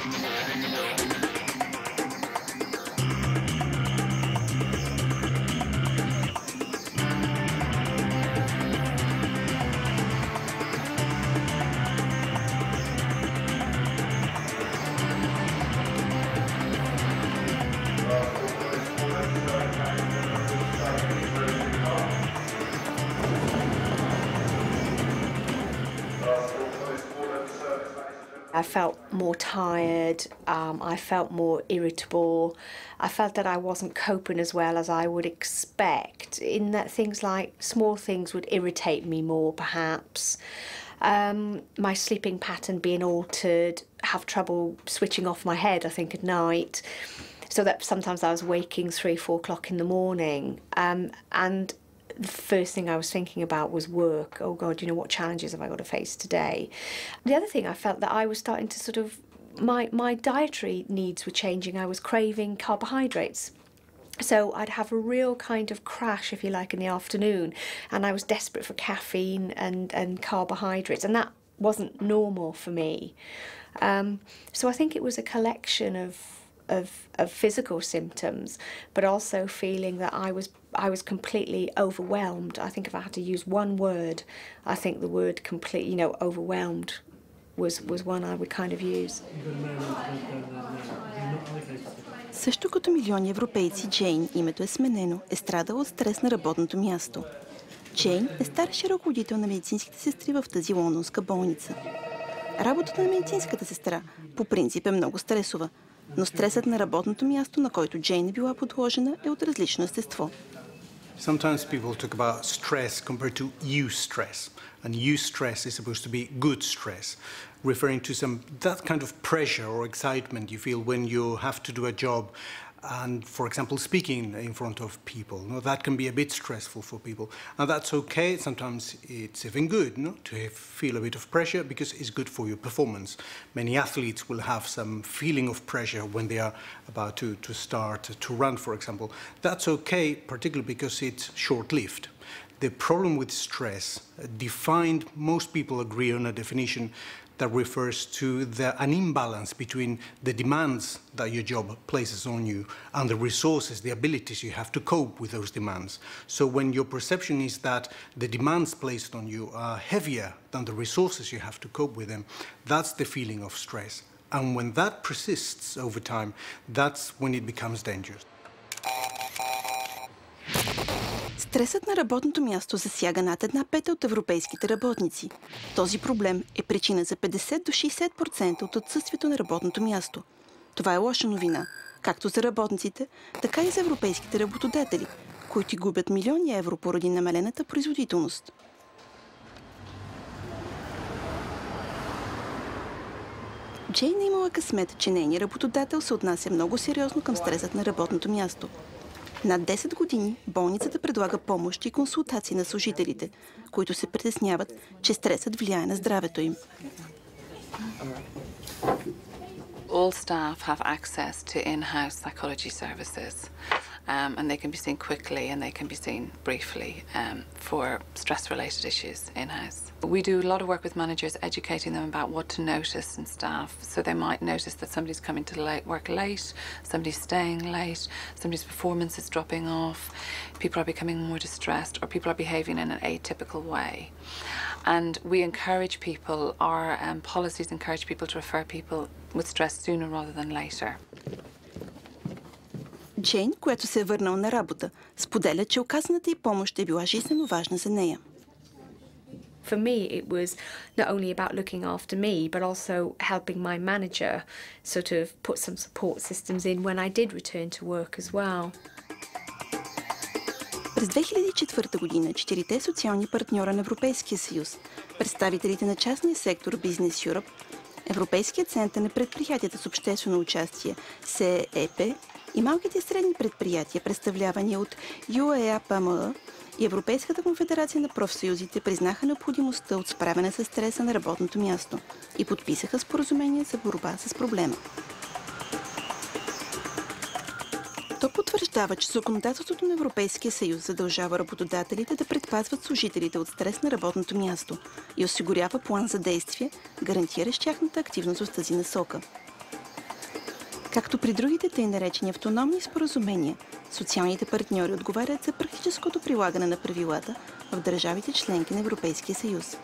I felt more tired, I felt more irritable, I felt that I wasn't coping as well as I would expect, in that things like small things would irritate me more perhaps. My sleeping pattern being altered, have trouble switching off my head I think at night, so that sometimes I was waking 3-4 o'clock in the morning, and the first thing I was thinking about was work. Oh God, you know, what challenges have I got to face today? The other thing, I felt that I was starting to sort of, my dietary needs were changing. I was craving carbohydrates. So I'd have a real kind of crash, if you like, in the afternoon, and I was desperate for caffeine and carbohydrates, and that wasn't normal for me. So I think it was a collection of physical symptoms, but also feeling that I was completely overwhelmed. I think if I had to use one word, I think the word complete, you know, overwhelmed was one I would kind of use. Също като милиони европейци, Джейн, името е сменено, е страдала от стрес на работното място. Джейн е старши ръководител на медицинските сестри в тази лондонска болница. Работата на медицинската сестра по принцип е много стресова, но стресът на работното място, на който Джейн е била подложена, е от различно естество. Sometimes people talk about stress compared to eustress, and eustress is supposed to be good stress, referring to that kind of pressure or excitement you feel when you have to do a job. And, for example, speaking in front of people, that can be a bit stressful for people. And that's okay. Sometimes it's even good to feel a bit of pressure because it's good for your performance. Many athletes will have some feeling of pressure when they are about to start to run, for example. That's okay, particularly because it's short-lived. The problem with stress, defined, most people agree on a definition that refers to an imbalance between the demands that your job places on you and the resources, the abilities you have to cope with those demands. So when your perception is that the demands placed on you are heavier than the resources you have to cope with them, that's the feeling of stress. And when that persists over time, that's when it becomes dangerous. Стресът на работното място засяга над 1/5 от европейските работници. Този проблем е причина за 50 до 60% от отсъствието на работното място. Това е лоша новина, както за работниците, така и за европейските работодатели, които губят милиони евро поради намалената производителност. Джейн е имала късмет, че нейният работодател се отнася много сериозно към стресът на работното място. Над 10 години болницата предлага помощ и консултации на служителите, които се притесняват, че стресът влияе на здравето им. All staff have access to in-house psychology services, and they can be seen quickly and they can be seen briefly for stress-related issues in-house. We do a lot of work with managers, educating them about what to notice in staff. So they might notice that somebody's coming to work late, somebody's staying late, somebody's performance is dropping off, people are becoming more distressed, or people are behaving in an atypical way. And we encourage people, our policies encourage people to refer people with stress sooner rather than later. Джейн, която се е върнала на работа, споделя, че оказаната й помощ е била жизнено важна за нея. For me, it was not only about looking after me, but also helping my manager sort of put some support systems in when I did return to work as well. През 2004 година 4 социални партньора на Европейския съюз, представителите на частния сектор Business Europe, Европейският център на предприятията с обществено участие СЕП и малките и средни предприятия, представлявани от ЮЕАПМ и Европейската конфедерация на профсъюзите, признаха необходимостта от справяне с стреса на работното място и подписаха споразумение за борба с проблема. То потвърждава, че законодателството на Европейския съюз задължава работодателите да предпазват служителите от стрес на работното място и осигурява план за действие, гарантиращ тяхната активност в тази насока. Както при другите тъй наречени автономни споразумения, социалните партньори отговарят за практическото прилагане на правилата в държавите членки на Европейския съюз.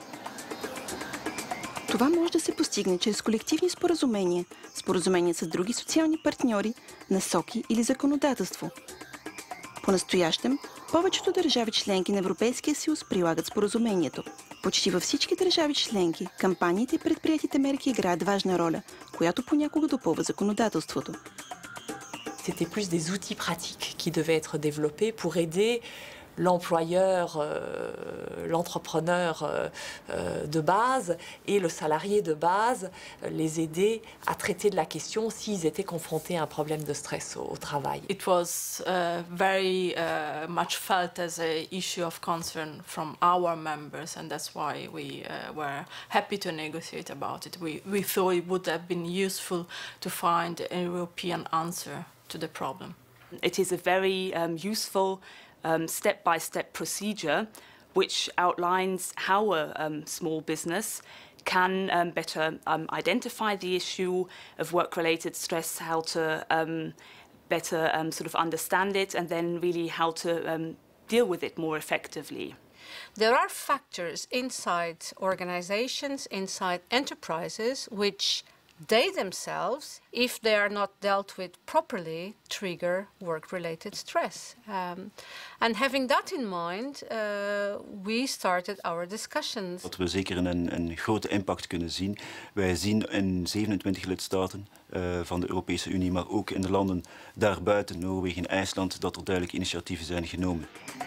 Това може да се постигне чрез колективни споразумения, споразумения с други социални партньори, насоки или законодателство. По-настоящем, повечето държави членки на Европейския съюз прилагат споразумението. Почти във всички държави членки, кампаниите и предприятите мерки играят важна роля, която понякога допълва законодателството. C'était plus des outils pratiques qui devaient être développés pour aider l'employeur, l'entrepreneur de base et le salarié de base, les aider à traiter de la question s'ils étaient confrontés à un problème de stress au travail. It was very much felt as an issue of concern from our members, and that's why we were happy to negotiate about it. We thought it would have been useful to find a European answer to the problem. It is a very useful step-by-step procedure which outlines how a small business can better identify the issue of work-related stress, how to better sort of understand it, and then really how to deal with it more effectively. There are factors inside organizations, inside enterprises, which they themselves, if they are not dealt with properly, trigger work-related stress. And having that in mind, we started our discussions. Dat we zeker een grote impact kunnen zien. Wij zien in 27 lidstaten van de Europese Unie, maar ook in de landen daarbuiten, Noorwegen en IJsland, dat er duidelijk initiatieven zijn genomen.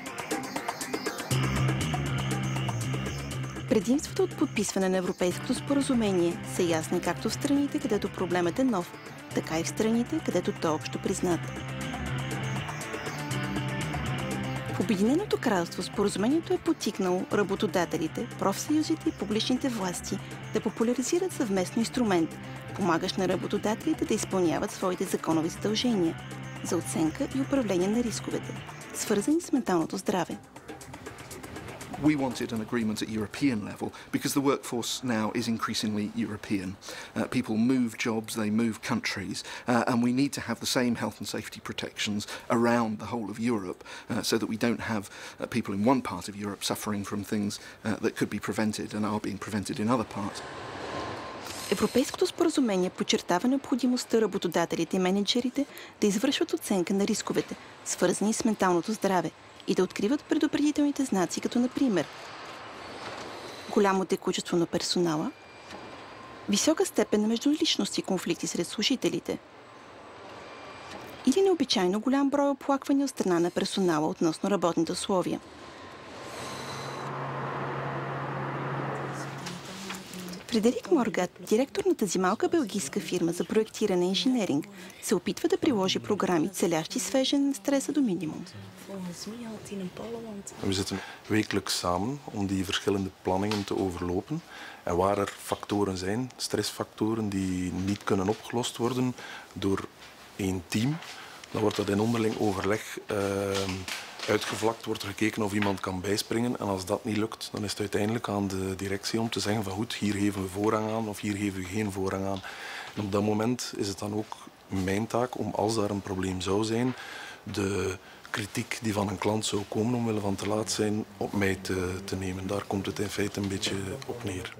Предимствата от подписване на Европейското споразумение са ясни както в страните, където проблемът е нов, така и в страните, където той е общо признат. В Обединеното кралство споразумението е потикнало работодателите, профсъюзите и публичните власти да популяризират съвместно инструмент, помагащ на работодателите да изпълняват своите законови задължения за оценка и управление на рисковете, свързани с менталното здраве. We wanted an agreement at European level because the workforce now is increasingly European. People move jobs, they move countries, and we need to have the same health and safety protections around the whole of Europe so that we don't have people in one part of Europe suffering from things that could be prevented and are being prevented in other parts. Европейското споразумение подчертава необходимостта работодателите и менеджерите да извършват оценка на рисковете, свързани с менталното здраве, и да откриват предупредителните знаци, като например голямо текучество на персонала, висока степен на междуличностни конфликти сред служителите или необичайно голям брой оплаквания от страна на персонала относно работните условия. Фредерик Моргат, директор на тази малка белгийска фирма за проектиране и инженеринг, се опитва да приложи програми, целящи свеждане на стреса до минимум. We zitten wekelijks samen om die verschillende planningen te overlopen. En waar er factoren zijn, stressfactoren die niet kunnen opgelost worden door één team, dan wordt dat in onderling overleg uitgevlakt, wordt er gekeken of iemand kan bijspringen. En als dat niet lukt, dan is het uiteindelijk aan de directie om te zeggen van goed, hier geven we voorrang aan of hier geven we geen voorrang aan. En op dat moment is het dan ook mijn taak om, als daar een probleem zou zijn, de kritiek die van een klant zou komen omwille van te laat zijn, op mij te nemen. Daar komt het in feite een beetje op neer.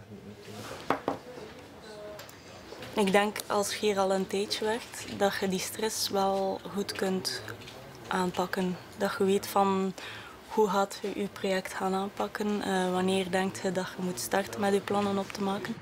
Ik denk als je hier al een tijdje werkt, dat je die stress wel goed kunt aanpakken. Dat je weet van hoe gaat je je project gaan aanpakken, wanneer denkt je dat je moet starten met je plannen op te maken.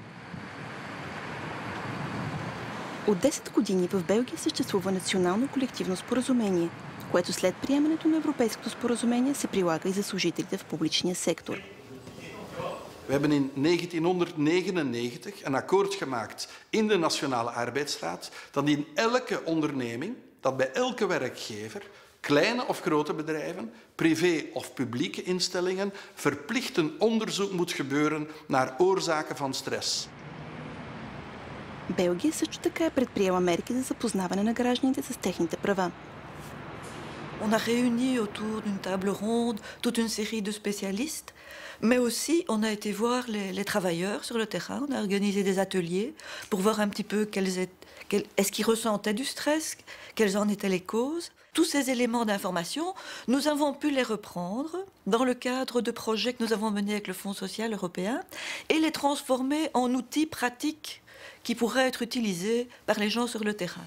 От 10 години в Белгия съществува национално колективно споразумение, което след приемането на Европейското споразумение се прилага и за служителите в публичния сектор. We hebben in 1999 een akkoord gemaakt in de Nationale Arbeidsraad dat in elke onderneming, dat bij elke werkgever, kleine of grote bedrijven, privé of publieke instellingen, verplicht een onderzoek moet gebeuren naar oorzaken van stress. Белгия също така е предприела мерки за запознаване на гражданите с техните права. On a réuni autour d'une table ronde toute une série de spécialistes, mais aussi on a été voir les travailleurs sur le terrain. On a organisé des ateliers pour voir un petit peu est-ce qu'ils ressentaient du stress, quelles en étaient les causes. Tous ces éléments d'information, nous avons pu les reprendre dans le cadre de projets que nous avons menés avec le Fonds social européen et les transformer en outils pratiques qui pourraient être utilisés par les gens sur le terrain.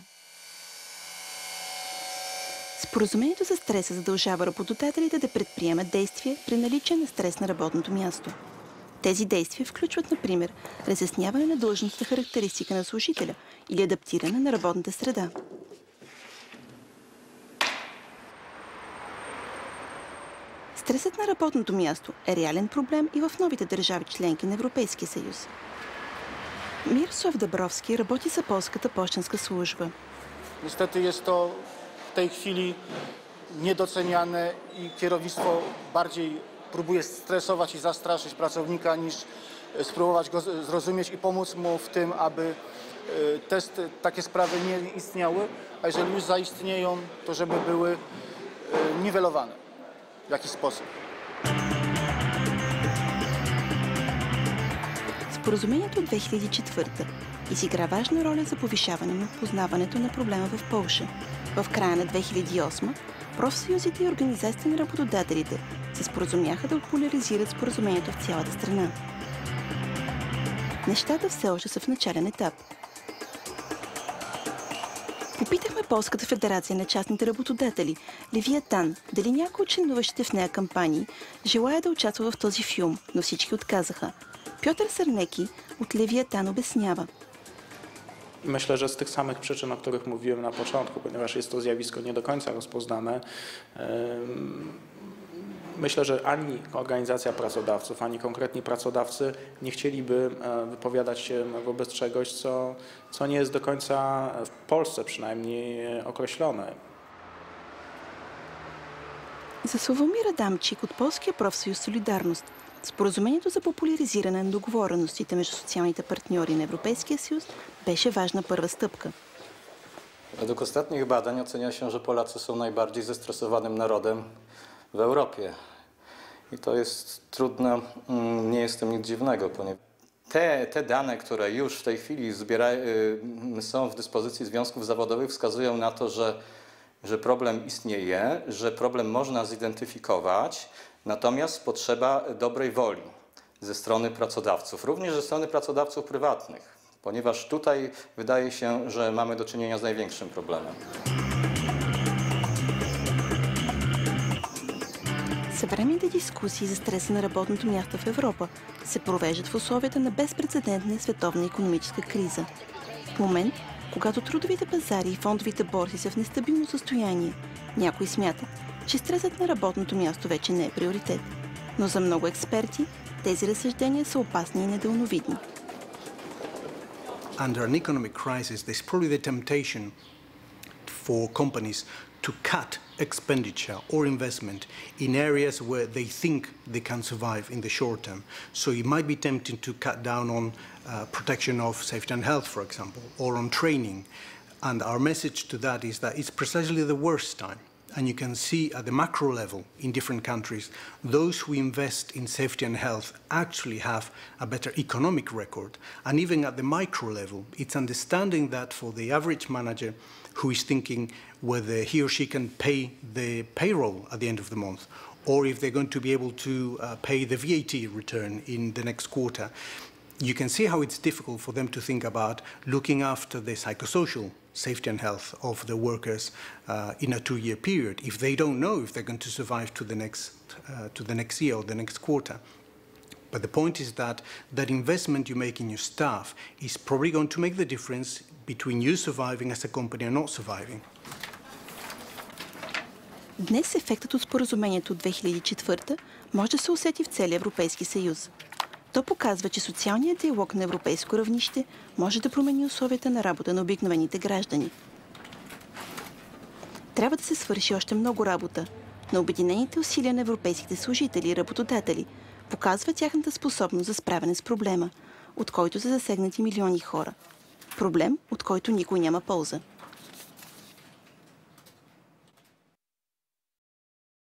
Споразумението за стреса задължава работодателите да предприемат действия при наличие на стрес на работното място. Тези действия включват, например, разясняване на длъжностната характеристика на служителя или адаптиране на работната среда. Стресът на работното място е реален проблем и в новите държави членки на Европейския съюз. Мирослав Дъбровски работи за полската пощенска служба. Niestety jest to w tej chwili niedoceniane i kierownictwo bardziej próbuje stresować i zastraszyć pracownika, niż spróbować go zrozumieć i pomóc mu w tym, aby takie sprawy nie istniały, a jeżeli już zaistnieją, to żeby były niwelowane w jakiś sposób. Споразумението от 2004 изигра важна роля за повишаване на познаването на проблема в Полша. В края на 2008 профсъюзите и организациите на работодателите се споразумяха да популяризират споразумението в цялата страна. Нещата все още са в начален етап. Попитахме Полската федерация на частните работодатели, Левиатан, дали някой от членуващите в нея кампании желая да участва в този филм, но всички отказаха. Пьотър Сърнеки от Левиатан обяснява. Myślę, że z tych samych przyczyn, o których mówiłem na początku, ponieważ jest to zjawisko nie do końca rozpoznane, myślę, że ani organizacja pracodawców, ani konkretni pracodawcy nie chcieliby wypowiadać się wobec czegoś, co nie jest do końca w Polsce przynajmniej określone. За Славомир Адамчик от Полския профсъюз Солидарност, споразумението за популяризиране на договореностите между социалните партньори на Европейския съюз беше важна първа стъпка. Według ostatnich badań ocenia się, że Polacy są najbardziej zestresowanym narodem w Europie. I to jest trudne, nie jest to nic dziwnego, ponieważ te dane, które już w tej chwili są w dyspozycji związków zawodowych, wskazują na to, że problem istnieje, że problem można zidentyfikować, natomiast potrzeba dobrej woli ze strony pracodawców, również ze strony pracodawców prywatnych, ponieważ tutaj wydaje się, że mamy do czynienia z największym problemem. Съвременните дискусии за стреса на работното място в Европа се провеждат в условията на безпрецедентна световна икономическа криза. В момент, когато трудовите пазари и фондовите борси са в нестабилно състояние, някои смятат, че стресът на работното място вече не е приоритет. Но за много експерти тези разсъждения са опасни и недълновидни. Under an economic crisis, there's probably the temptation for companies to cut expenditure or investment in areas where they think they can survive in the short term. So it might be tempting to cut down on protection of safety and health, for example, or on training. And our message to that is that it's precisely the worst time. And you can see at the macro level in different countries, those who invest in safety and health actually have a better economic record. And even at the micro level, it's understanding that for the average manager who is thinking whether he or she can pay the payroll at the end of the month, or if they're going to be able to pay the VAT return in the next quarter, you can see how it's difficult for them to think about looking after the psychosocial safety and health of the workers in a 2-year period if they don't know if they're going to survive to the next year or the next quarter. But the point is that that investment you make in your staff is probably going to make the difference between you surviving as a company and not surviving. Днес ефектът от споразумението от 2004 може да се усети в целия Европейски съюз. То показва, че социалният диалог на европейско равнище може да промени условията на работа на обикновените граждани. Трябва да се свърши още много работа, но обединените усилия на европейските служители и работодатели показва тяхната способност за справяне с проблема, от който са засегнати милиони хора. Проблем, от който никой няма полза.